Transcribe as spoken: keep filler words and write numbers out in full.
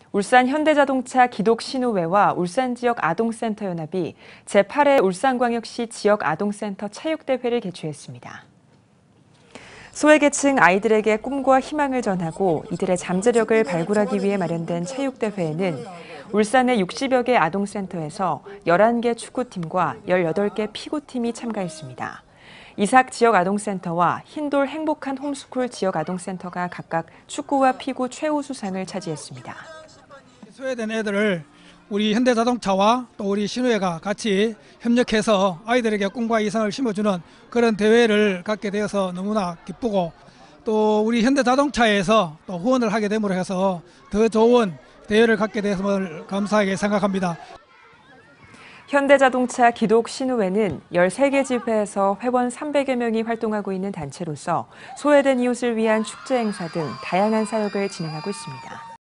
울산 현대자동차 기독신우회와 울산지역 아동센터연합이 제팔 회 울산광역시 지역아동센터 체육대회를 개최했습니다. 소외계층 아이들에게 꿈과 희망을 전하고 이들의 잠재력을 발굴하기 위해 마련된 체육대회에는 울산의 육십여 개 아동센터에서 열한 개 축구팀과 열여덟 개 피구팀이 참가했습니다. 이삭 지역아동센터와 흰돌 행복한 홈스쿨 지역아동센터가 각각 축구와 피구 최우수상을 차지했습니다. 소외된 애들을 우리 현대자동차와 또 우리 신우회가 같이 협력해서 아이들에게 꿈과 이상을 심어주는 그런 대회를 갖게 되어서 너무나 기쁘고, 또 우리 현대자동차에서 또 후원을 하게 됨으로 해서 더 좋은 대회를 갖게 돼서 감사하게 생각합니다. 현대자동차 기독신우회는 열세 개 지회에서 회원 삼백여 명이 활동하고 있는 단체로서 소외된 이웃을 위한 축제 행사 등 다양한 사역을 진행하고 있습니다.